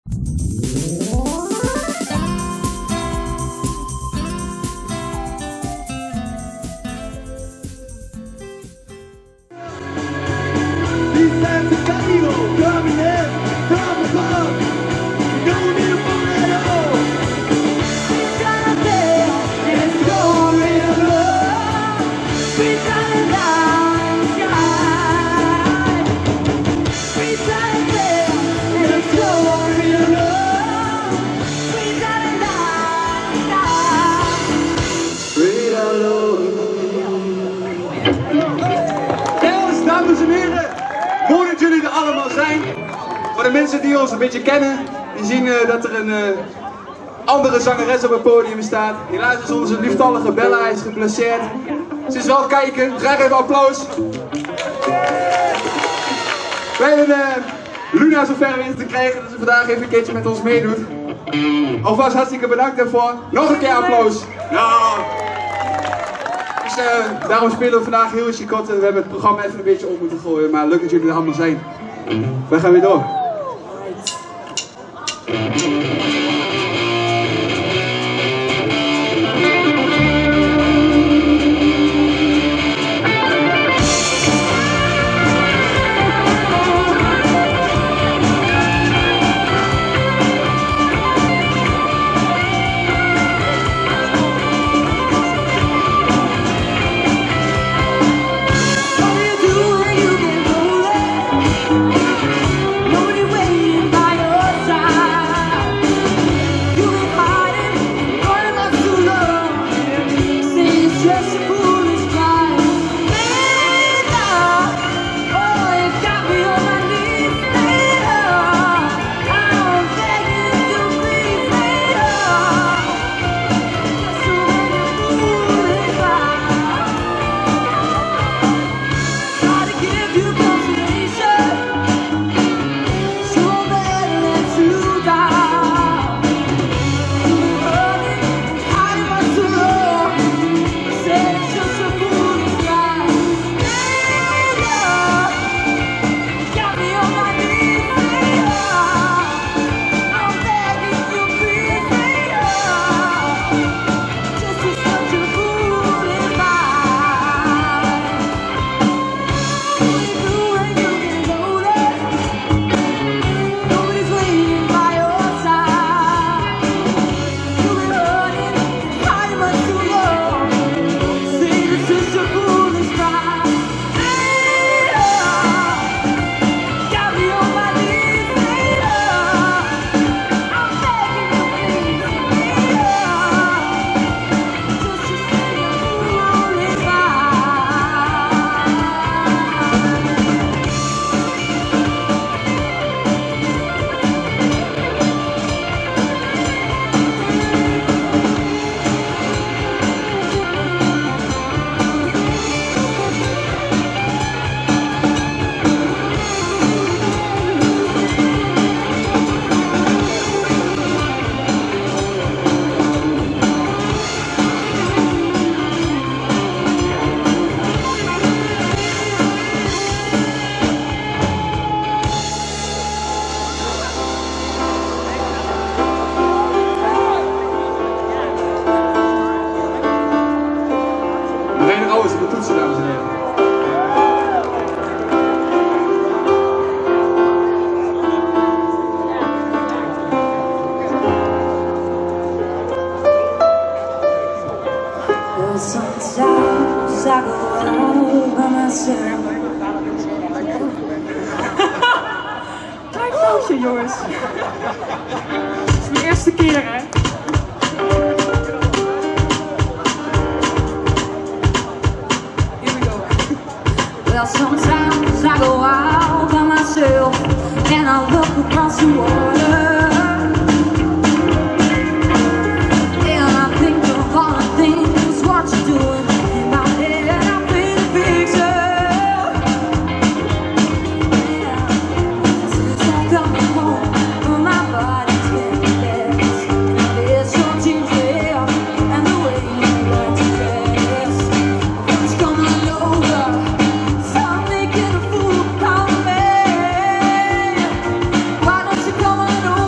Voor de mensen die ons een beetje kennen, die zien dat er een andere zangeres op het podium staat. Helaas is onze lieftallige Bella is geblesseerd. Ze is wel kijken, graag even applaus. Wij hebben Luna zover weten te krijgen dat ze vandaag even een keertje met ons meedoet. Alvast hartstikke bedankt daarvoor. Nog een keer applaus. Nou. Dus daarom spelen we vandaag heel chicot. We hebben het programma even een beetje op moeten gooien, maar leuk dat jullie er allemaal zijn. Wij gaan weer door. Klein foutje, jongens. Het is mijn eerste keer, hè? Here we go. Well, sometimes I go out by myself and I look across the water. And I think of all the things what you're doing. In my head I paint a picture. Yeah. Since I'm coming home, my body's getting less. There's some change there, and the way you like to dress. What's coming over? Stop making a fool out of me. Why don't you come on over?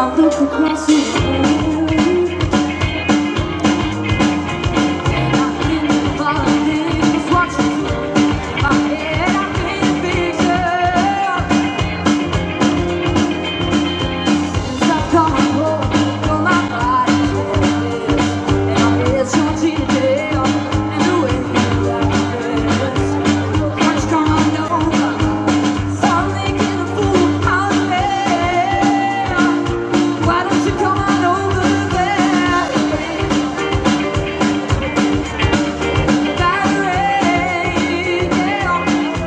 I look across the world, and I think about things, what you do. In my head I paint a picture. Since I've come home, you're my body changes, and I miss your detail and the way you dress. First come on over, stop making a fool out of me. Why don't you come on over there? Valerie, yeah.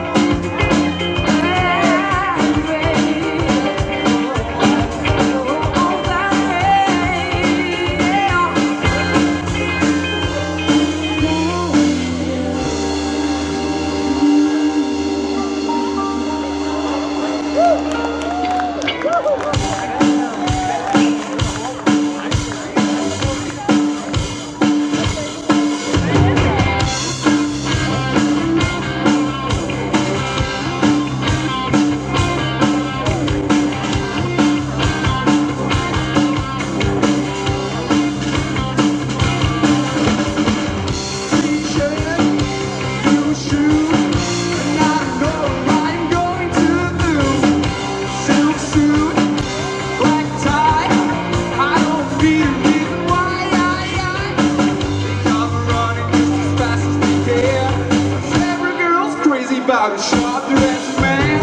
About a sharp dressed man.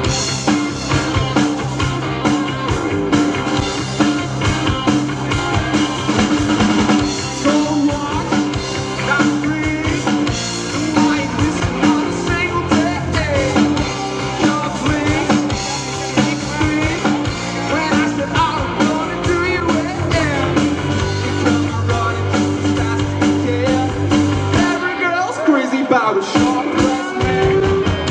So what? I'm free. Like this on a single day. Your place, take free. When I said I was gonna do you well, you come running just as fast as you can. Every girl's crazy about a sharp dressed man.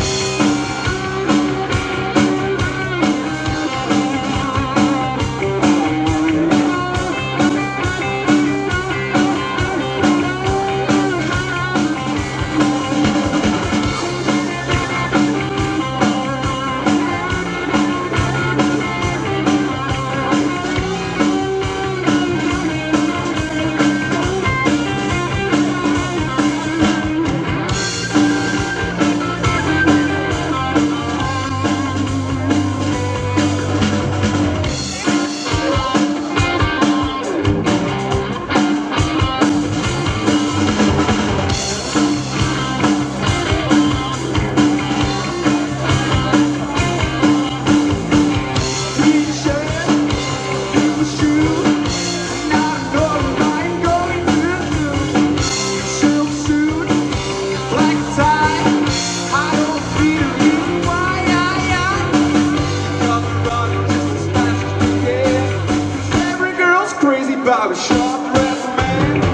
About a sharp dressed man.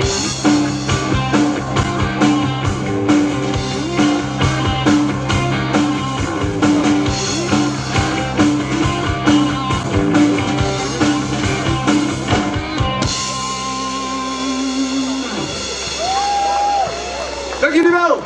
Dank jullie wel.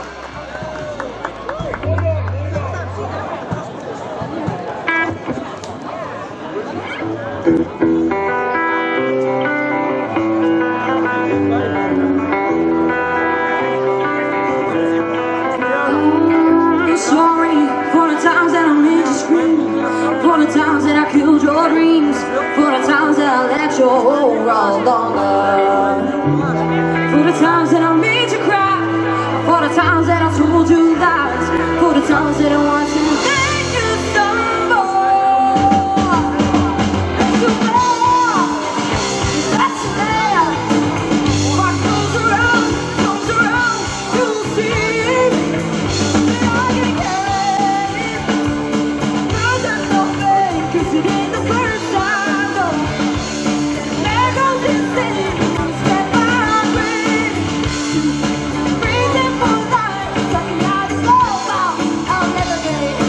Sorry for the times that I made you scream, for the times that I killed your dreams, for the times that I let your whole world longer, for the times that I made you cry, for the times that I told you lies, for the times that I want to make you stumble. It's too bad, that's bad. What goes around, you'll see. Cause it ain't the first time, no. There goes this thing, step by step. Breathing for life, sucking out the soul. I'll never get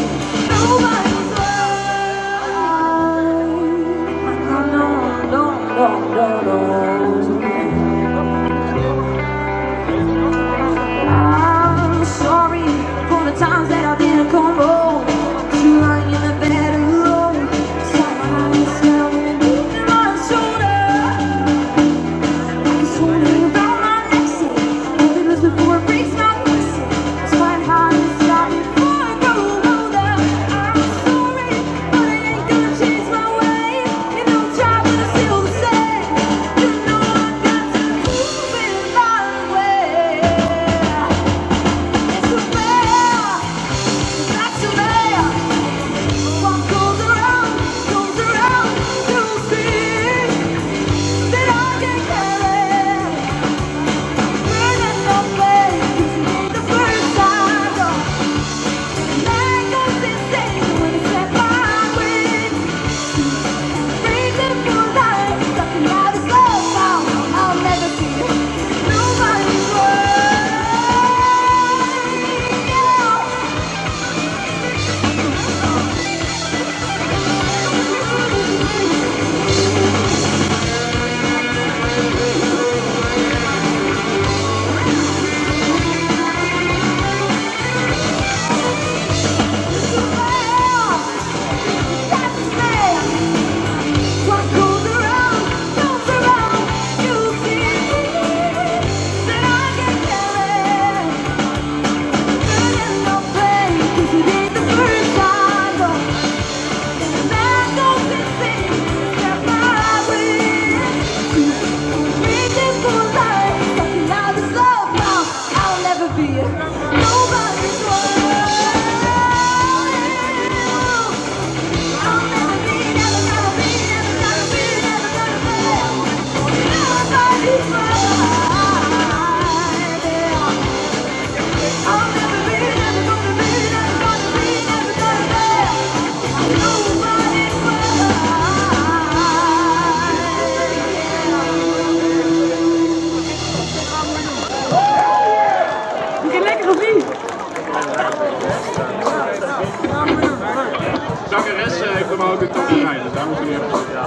zangeres promoten tot de rij, dus daar moeten we nu even... Ja.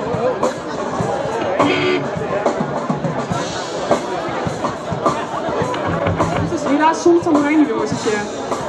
Het is helaas zonder tamboerijnen door, zit je.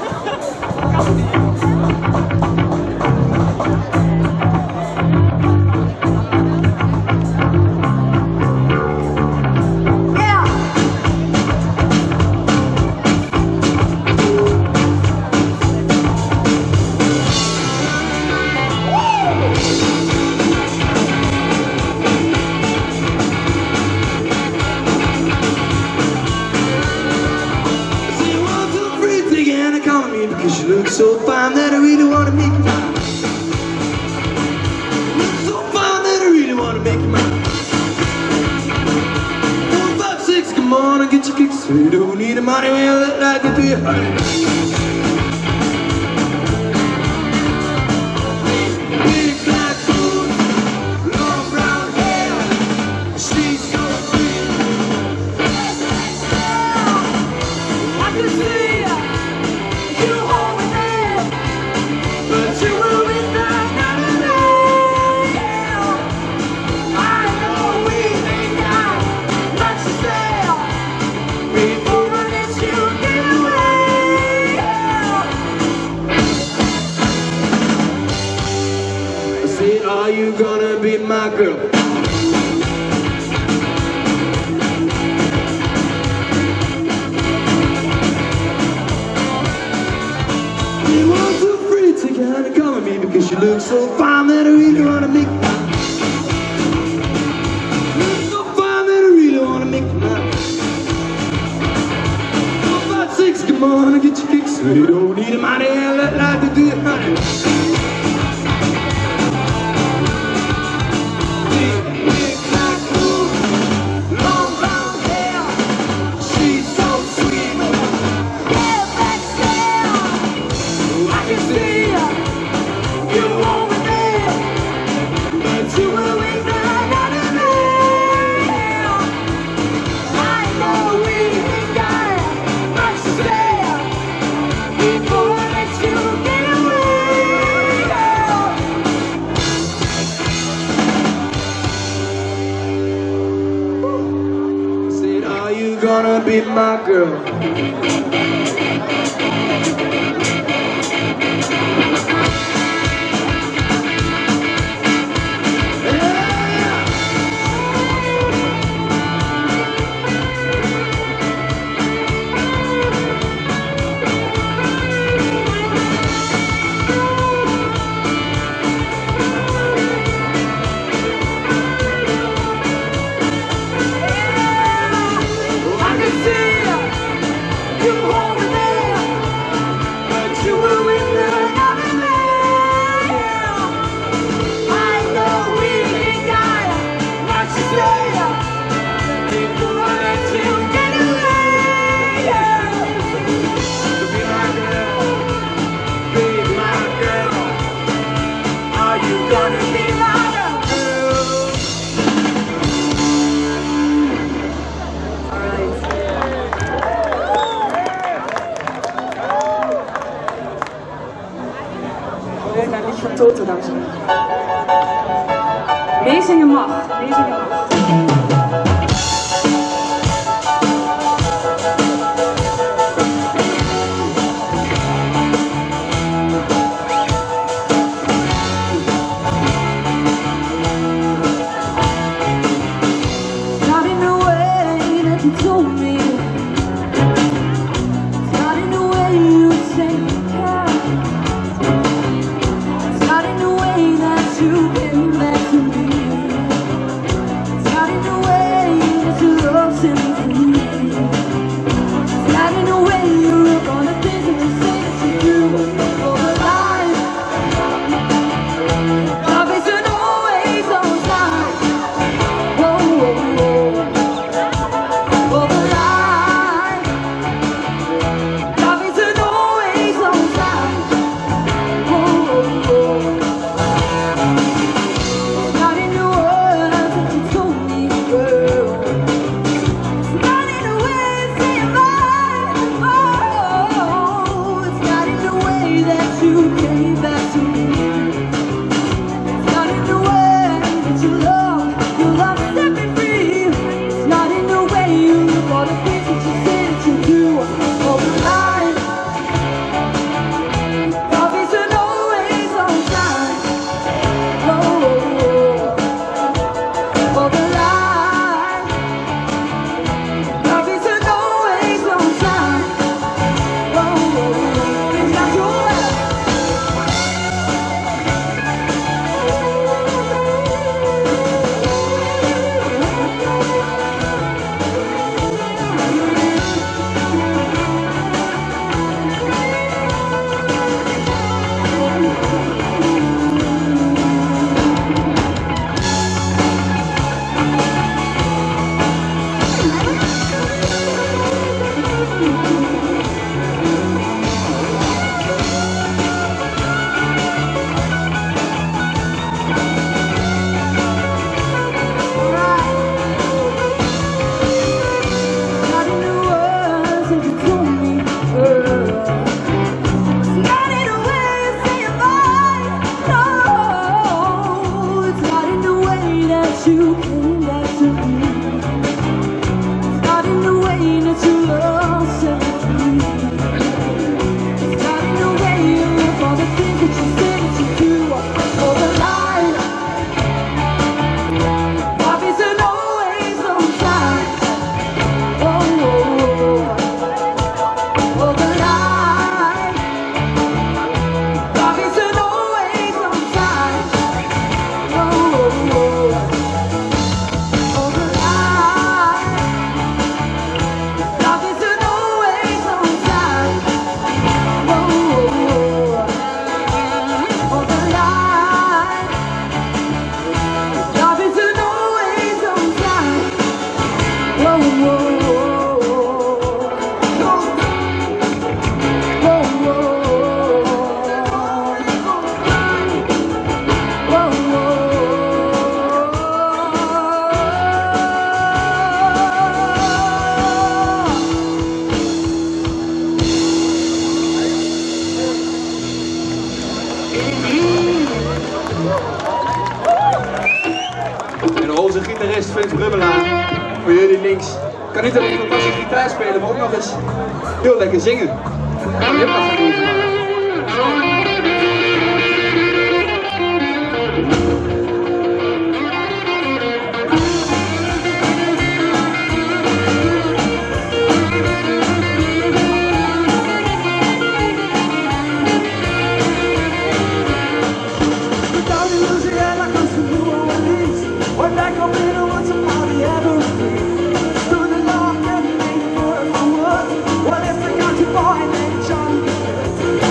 Because you look so fine that I really want to make you mine. You look so fine that I really want to make you mine. 4, 5, 6, come on and get your kicks. So you don't need the money when you look like it to you, honey. Big black boots, long brown hair, she's so sweet. I can see you hold me there, but you will be back anyway. I know we ain't got much to say before I let you get away. I said, are you gonna be my girl? Come at me because you look so fine that I really wanna make you mine. You look so fine that I really wanna make you mine. 4, 5, 6, come on and get your kicks. So you don't need a money and let life to do it, honey. Big black boots, long brown hair, she's so sweet. Get back there, I can see you won't be there, but you will be back anyway. I know we ain't got much to say before I let you get away. I said, are you gonna be my girl? Naar lied van Toto, dames en heren. Meezingen mag, meezingen mag. Not in the way that you told me, not in the way you say you care. Not in the way that you came back to me. En onze gitarist Vince Brummelaar, voor jullie links, kan niet alleen fantastisch gitaar spelen, maar ook nog eens heel lekker zingen. Nou, dit mag gaan doen vandaag. Boy named John.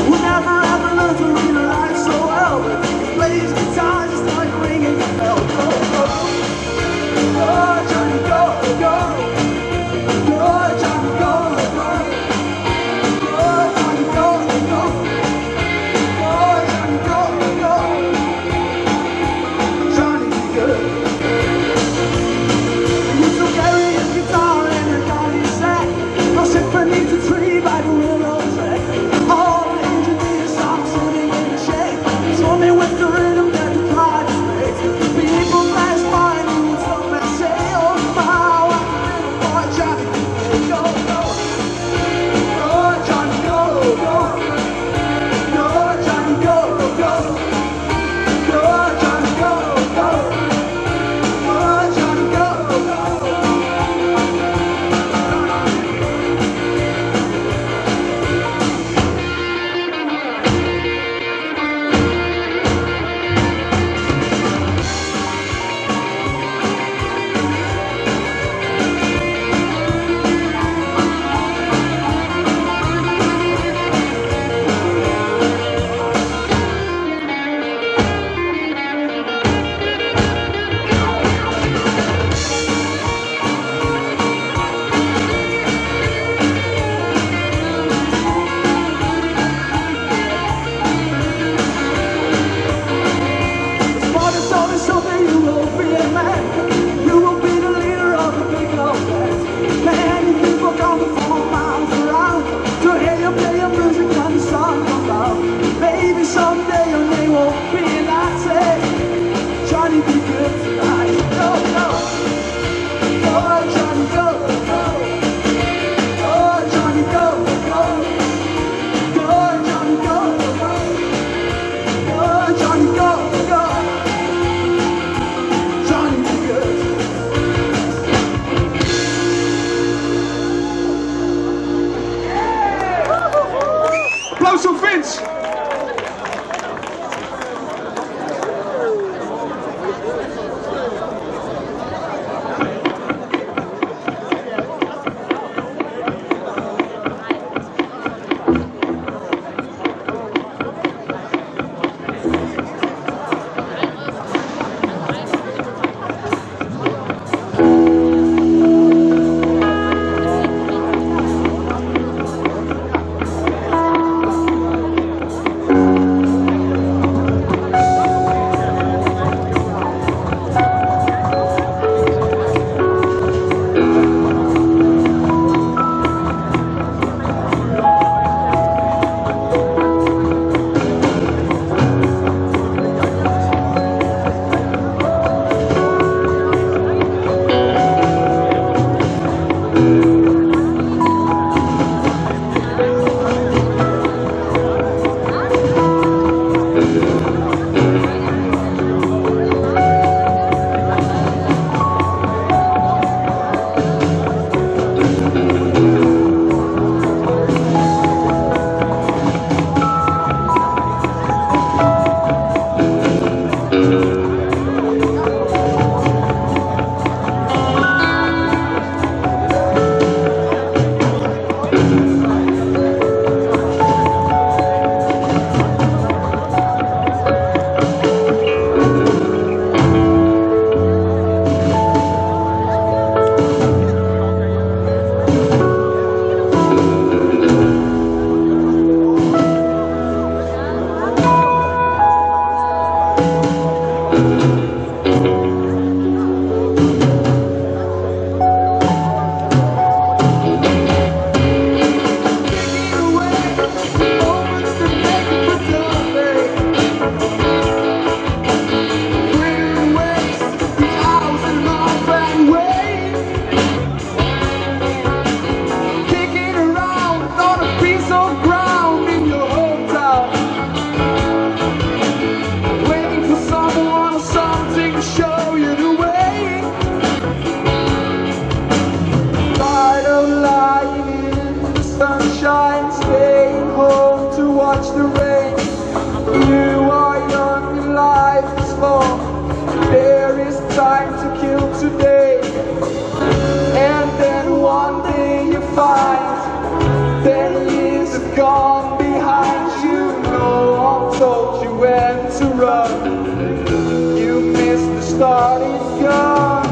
began to run. You missed the starting gun.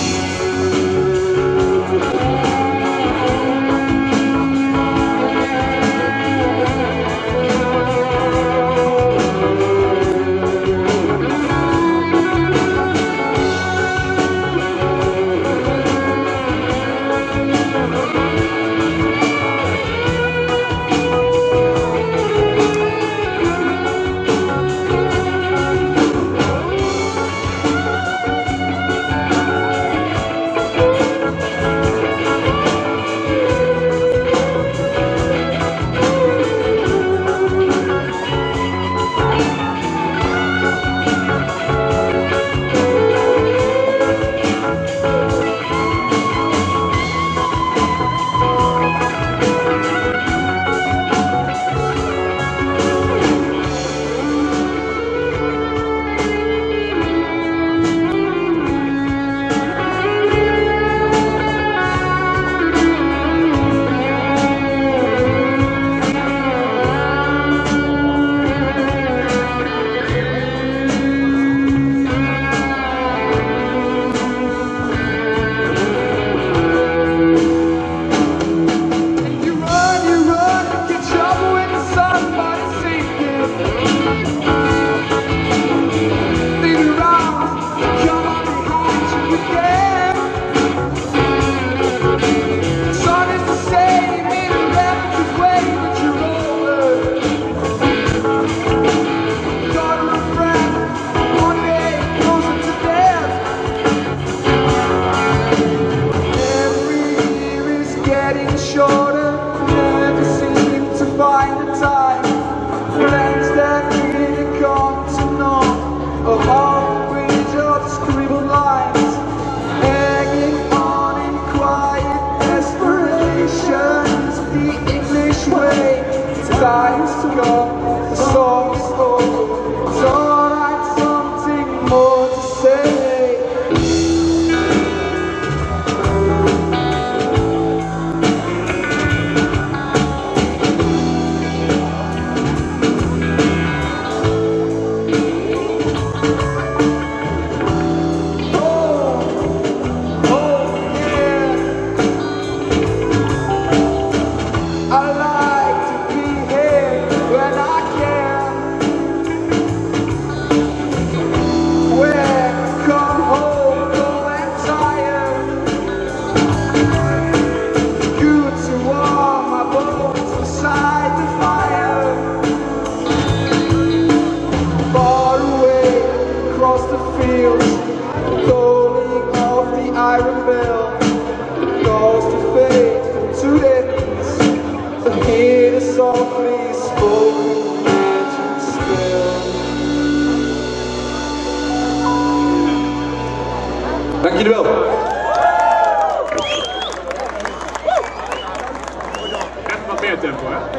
Times to go, the song's over. It's alright, something more to say. Iron bell calls to faith to ends to hear the softly spoken magic spell. Dank jullie wel. Even wat meer tempo, hè?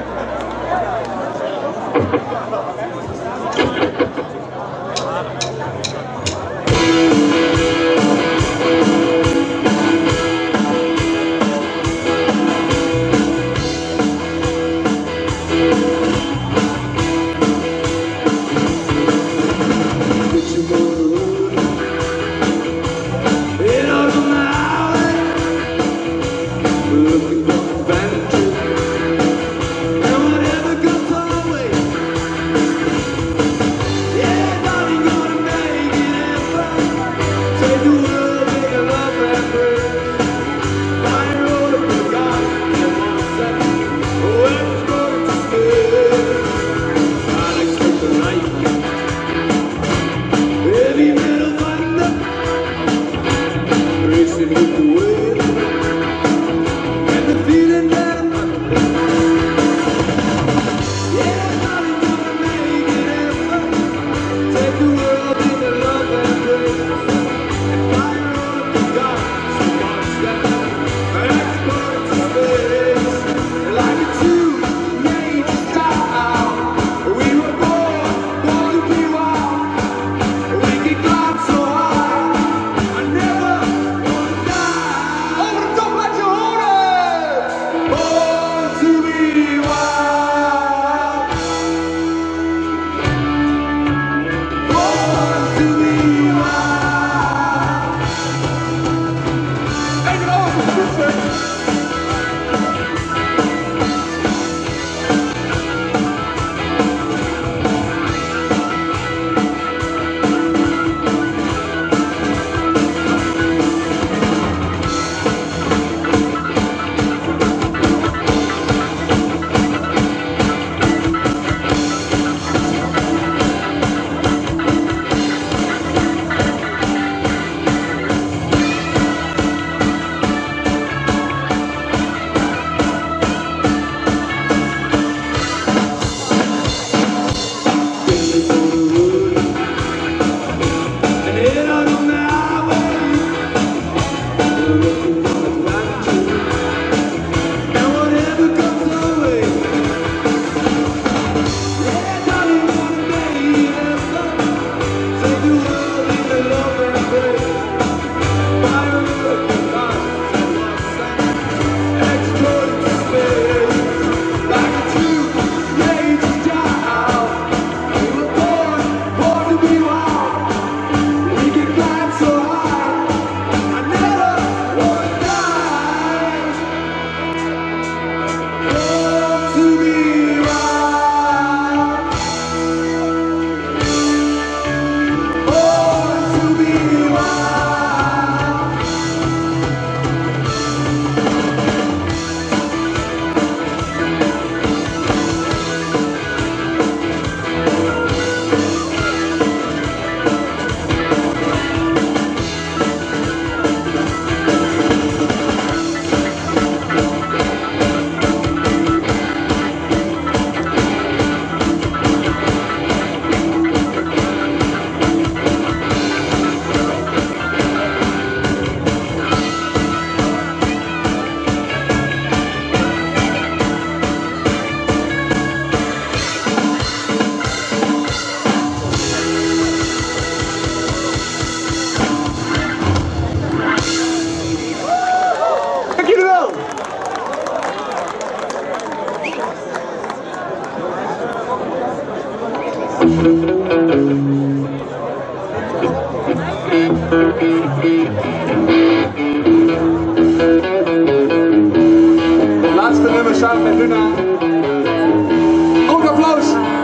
Laatste nummer samen met Luna. Ook applaus!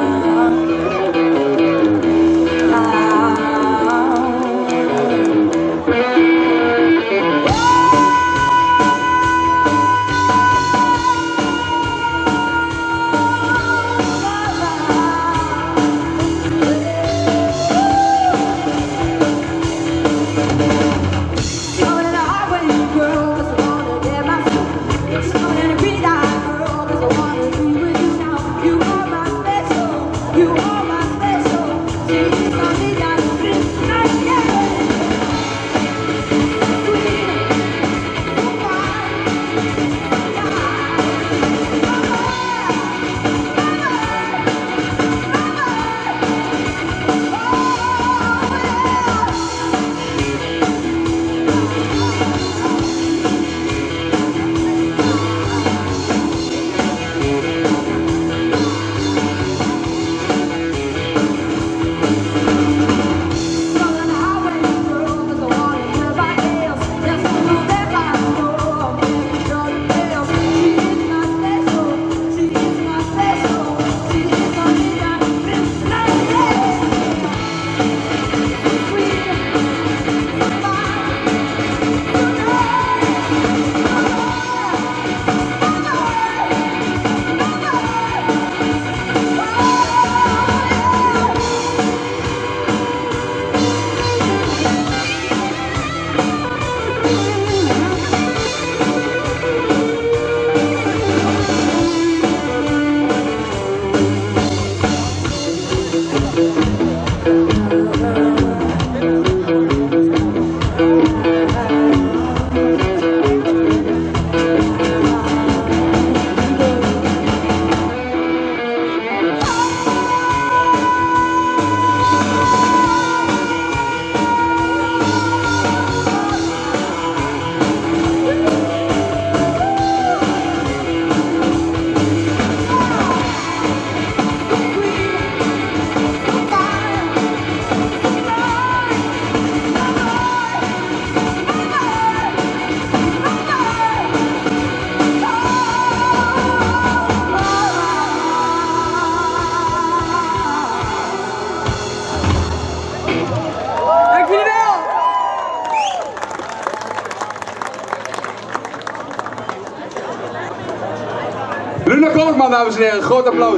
Luna Koopman, dames en heren, groot applaus.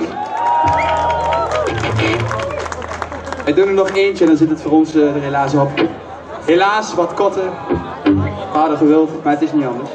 We doen er nog eentje en dan zit het voor ons er helaas op. Helaas, wat kotten. We hadden gewild, maar het is niet anders.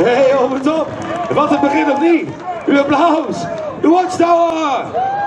Hey, op het top. Wat een begin of niet? Uw applaus. De Watchtower.